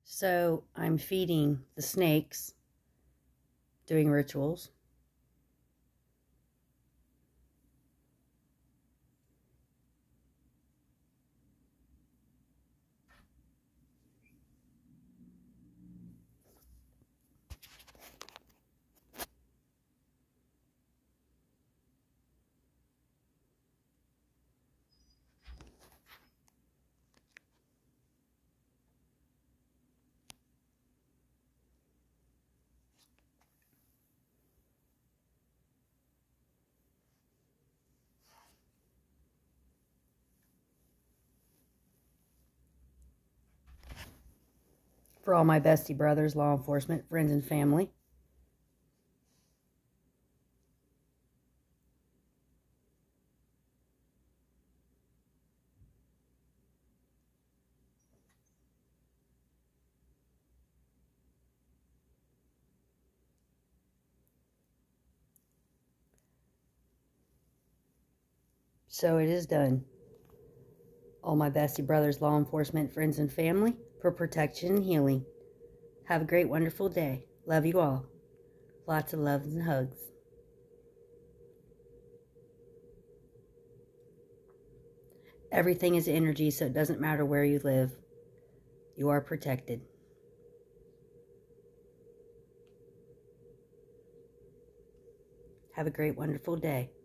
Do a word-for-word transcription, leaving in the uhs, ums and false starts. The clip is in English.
So I'm feeding the snakes, doing rituals. For all my bestie brothers, law enforcement, friends, and family. So it is done. All my bestie brothers, law enforcement, friends, and family, for protection and healing. Have a great, wonderful day. Love you all. Lots of loves and hugs. Everything is energy, so it doesn't matter where you live. You are protected. Have a great, wonderful day.